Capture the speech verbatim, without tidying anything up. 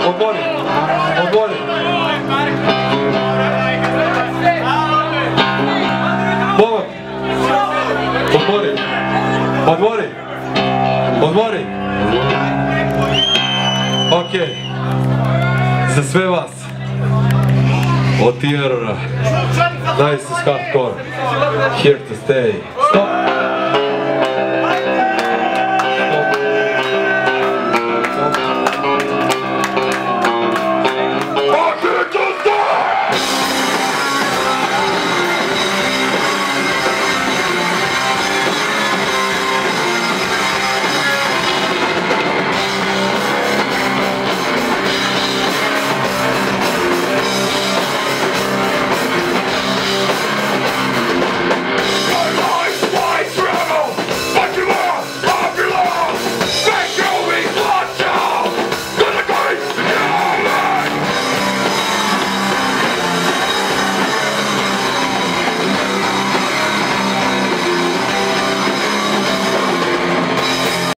Odmori, odmori. Momak, odmori, odmori, odmori. Ok, za sve vas. Od terrora. Nice is hardcore. Here to stay.